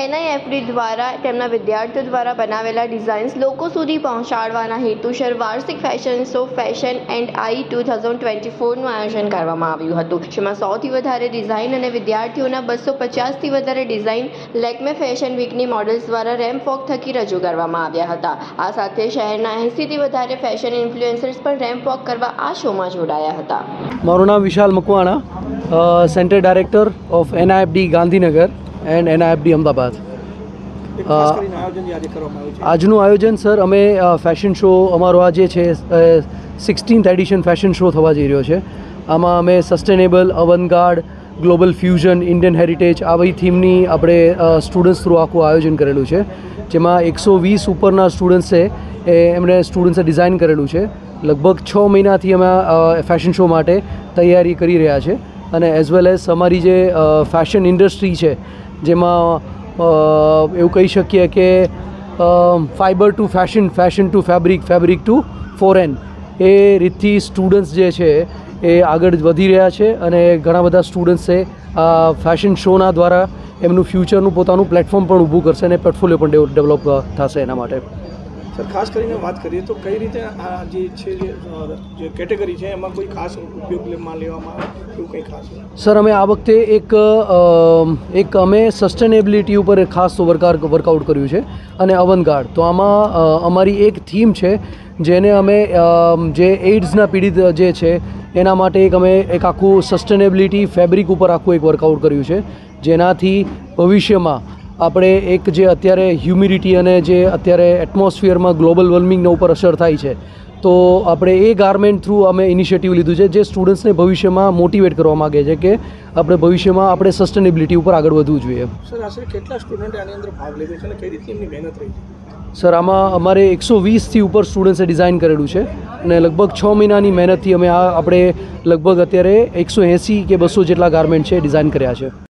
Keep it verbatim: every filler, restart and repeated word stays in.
એનઆઈએફડી દ્વારા તેમના વિદ્યાર્થીઓ દ્વારા બનાવેલા ડિઝાઇન્સ લોકો સુધી પહોંચાડવાના હેતુસર વાર્ષિક fashion show fashion and I two thousand twenty ફોરનું આયોજન કરવામાં આવ્યું હતું, જેમાં સૌથી વધારે ડિઝાઇન અને વિદ્યાર્થીઓના બસો પચાસથી વધારે ડિઝાઇન લેકમે ફેશન વીકની મોડલ્સ દ્વારા રેમ્પ વોક થકી રજૂ કરવામાં આવ્યા હતા। આ સાથે શહેરના એંસીથી વધારે ફેશન ઇન્ફ્લુએન્સર્સ પણ રેમ્પ વોક કરવા આ શોમાં જોડાયા હતા। મારું નામ Vishal Makwana, centre director of NIFD Gandhinagar and NIFD Ahmedabad. આજનું આયોજન સર અમે ફેશન શો અમારો આ જે છે સિક્સટીન્થ એડિશન ફેશન શો થવા જઈ રહ્યો છે। આમાં અમે sustainable, avant-garde, global fusion, Indian heritage આવી થીમની આપણે સ્ટુડન્ટ્સ થ્રુ આખું આયોજન કરેલું છે, જેમાં એકસો વીસ ઉપરના સ્ટુડન્ટ્સ છે એ એમણે સ્ટુડન્ટ્સે ડિઝાઇન કરેલું છે। લગભગ છ મહિનાથી અમે ફેશન શો માટે તૈયારી કરી રહ્યા છે અને એઝ વેલ એઝ અમારી જે ફેશન ઇન્ડસ્ટ્રી છે જેમાં એવું કહી શકીએ કે fibre to fashion, fashion to fabric, fabric to foreign એ રીતથી સ્ટુડન્ટ્સ જે છે એ આગળ વધી રહ્યા છે અને ઘણા બધા સ્ટુડન્ટ્સે આ ફેશન શોના દ્વારા એમનું ફ્યુચરનું પોતાનું પ્લેટફોર્મ પણ ઊભું કરશે અને પોર્ટફોલિયો પણ ડેવલપ થશે એના માટે। સર, ખાસ કરીને વાત કરીએ તો કઈ રીતે આ જે છે જે કેટેગરી છે એમાં કોઈ ખાસ ઉપયોગમાં લેવામાં એવું કંઈ ખાસ? સર, અમે આ વખતે એક એક અમે સસ્ટેનેબિલિટી ઉપર ખાસ વર્કઆઉટ વર્કઆઉટ કર્યું છે અને અવનગાર્ડ। તો આમાં અમારી એક થીમ છે જેને અમે જે એઇડ્સના પીડિત જે છે એના માટે એક અમે એક આખું સસ્ટેનેબિલિટી ફેબ્રિક ઉપર આખું એક વર્કઆઉટ કર્યું છે, જેનાથી ભવિષ્યમાં આપણે એક જે અત્યારે હ્યુમિડિટી અને જે અત્યારે એટમોસ્ફિયરમાં ગ્લોબલ વોર્મિંગના ઉપર અસર થાય છે, તો આપણે એ ગાર્મેન્ટ થ્રુ અમે ઇનિશિયેટિવ લીધું છે જે સ્ટુડન્ટ્સને ભવિષ્યમાં મોટિવેટ કરવા માગે છે કે આપણે ભવિષ્યમાં આપણે સસ્ટેનેબિલિટી ઉપર આગળ વધવું જોઈએ। સર, આશરે કેટલા સ્ટુડન્ટે આની અંદર ભાગ લીધો છે અને કઈ રીતે એમની મહેનત રહી છે? સર, આમાં અમારે એકસો વીસથી ઉપર સ્ટુડન્ટ્સે ડિઝાઇન કરેલું છે અને લગભગ છ મહિનાની મહેનતથી અમે આ આપણે લગભગ અત્યારે એકસો એંસી કે બસો જેટલા ગાર્મેન્ટ છે ડિઝાઇન કર્યા છે।